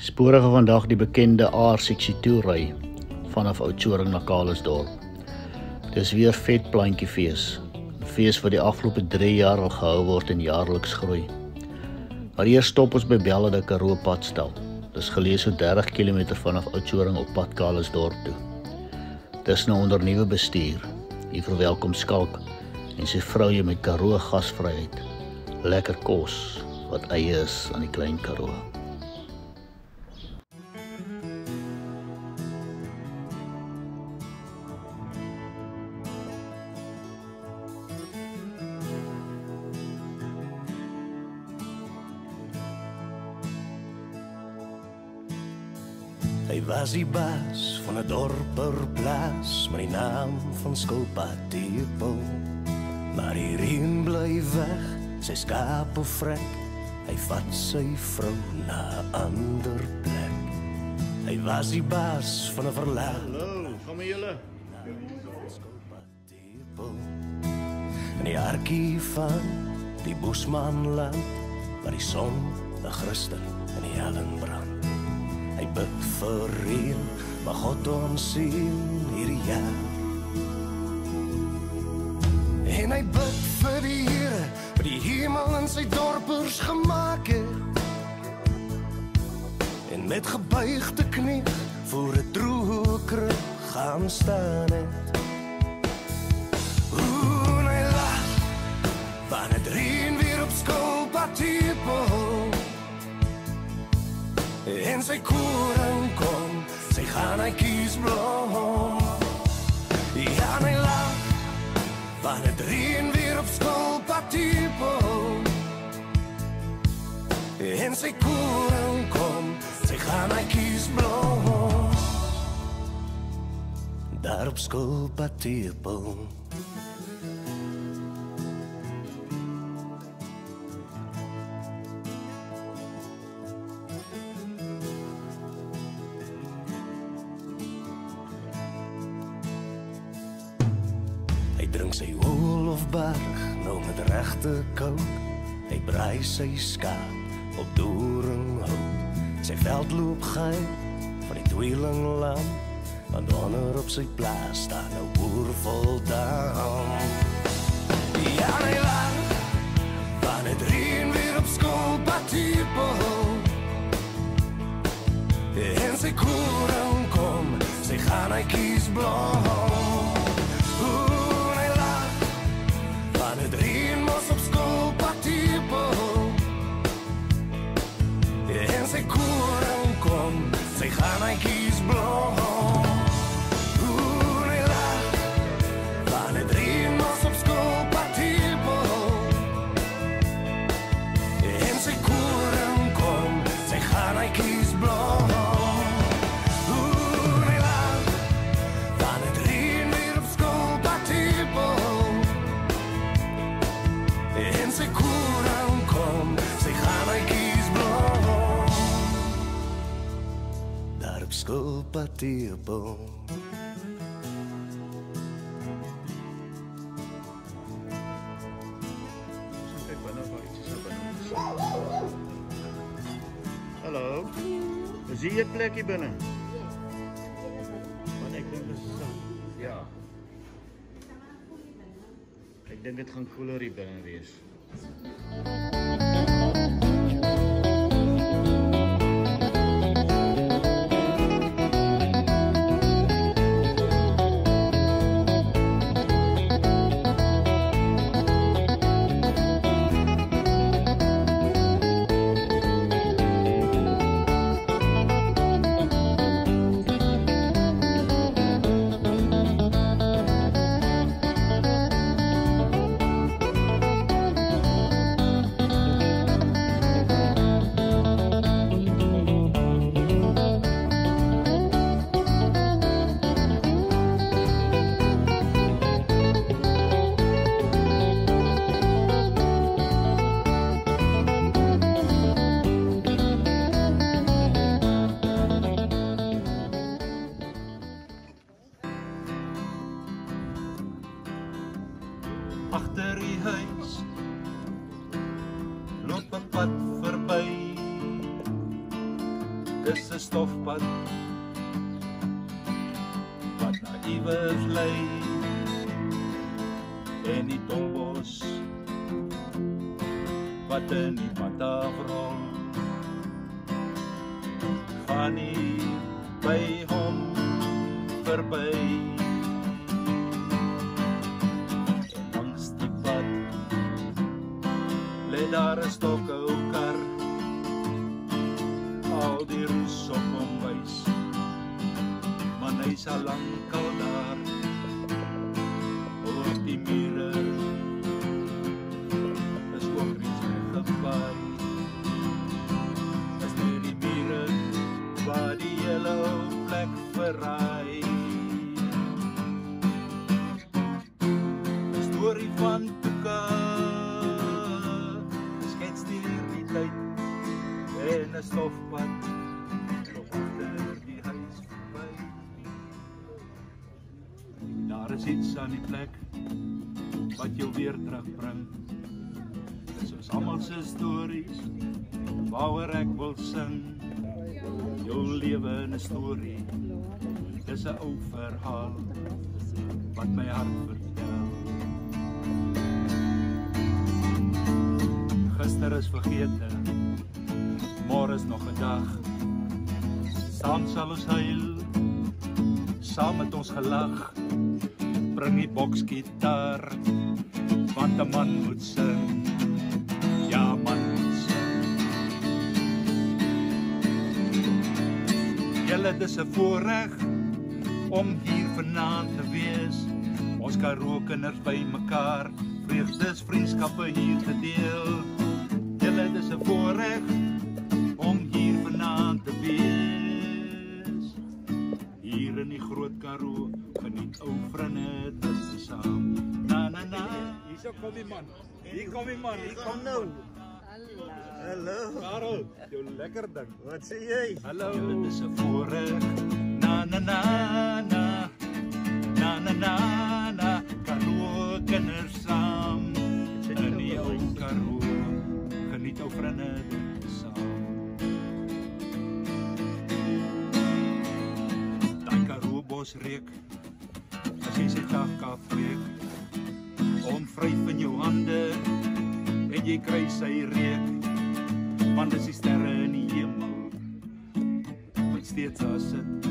Spore van vandag die bekende A-seksie toery vanaf Oudtshoorn na Calitzdorp. Dis weer Vetplantfees, 'n fees wat die afgelope 3 jaar al gehou word en jaarliks groei. Maar eers stop ons by Belle Karoo padstal. Dis geleë so 30 km vanaf Oudtshoorn op pad Calitzdorp toe. Dis nou onder nuwe bestuur. Hier verwelkom Skalk en sy vroue met Karoo gasvryheid. Lekker kos wat eie is aan die klein Karoo. Hy was die baas van 'n dorperplaas met die naam van Skulpatiepel. Maar die reën bly weg, sy skape vrek, hy vat sy vrou na 'n ander plek. Hy was die baas van 'n verlaat. Hallo, kom maar julle. En die arkie van die Bosmanland, waar die son 'n Christen in die hellen brand. Hy bid vir reën, maar God ons sien hierdie jaar. En hy bid vir die Here, vir die hemel en sy dorpers gemaak het. En met gebuigde knie voor 'n droë krib gaan staan het. En hy lag, van het reën weer op Skulpatiepel. En sy koring kom, sy gaan hy kies blom. Ja, en hy lag, van het reën weer op Skulpatiepel. En sy koring kom, sy gaan hy kies blom. Daar op Skulpatiepel. Hy drink sy hol of berg, nou met regte kouk. Hy braai sy skaap op doringhout. Sy veld loop geil van die tweeling lam, want onder op sy plaas staan 'n boer vol dam. Ja, en hy lag, van het reën weer op Skulpatiepel. En sy koring kom, sy gaan hy kies blom. Het reën mos op Skulpatiepel. En sy koring kom, sy gaan hy kies blom. En hy lag, van het reën mos op Skulpatiepel. En sy koring kom, sy gaan hy kies blom. En hy lag, van het reën weer op Skulpatiepel. En sy koring kom, sy gaan hy kies blom. Daar op Skulpatiepel. Kyk binne waar iets is binne. Hallo. Is hier 'n plekkie binne? Want ek dink dit is ja. Ek dink dit gaan koeler hier binne wees. Dis 'n stofpad wat na iewers lei, en die tolbos wat in die pad afrol, gaan nie by hom verby. En langs die pad lê daar 'n stokou kar, al die roes op hom wys, maar hy's al lank al daar, oor die mure is ook iets weggevaai. Is net die mure waar die hele plek verraai. 'n Storie van Tuka, geskets deur die tyd, en 'n stofpad loop agter die huis verby. Daar is iets aan die plek wat jou weer terugbring. Dis soos almal se stories waaroor ek wil sing. Jou lewe in 'n storie, dis 'n ou verhaal wat my hart vertel. Gister is vergete, môre is nog 'n dag. Saam sal ons huil, saam met ons gelag. Bring die boksgitaar, want 'n man moet sing. Ja, man moet sing. Julle, dis 'n voorreg om hier vanaand te wees. Ons karoo kinders by mekaar, vreugdes, vriendskappe hier te deel. Julle, dis 'n voorreg om hier vanaand te wees. Hier in die groot Karoo, geniet ou vriende tussen saam. Na na na. Hier kom die man. Hier kom die man. Hier kom nou. Hallo. Karel, jou lekker ding. Wat sê jy? Hallo. Julle, dis 'n voorreg. Na na na na. Na na na na. Karoo kinders saam. In die ou Karoo, geniet ou vriende tussen saam. Bosreek, as jy sy takka vreek, onvryf in jou hande, en jy kry sy reek, want dis die sterre in die hemel, wat steeds daar sit,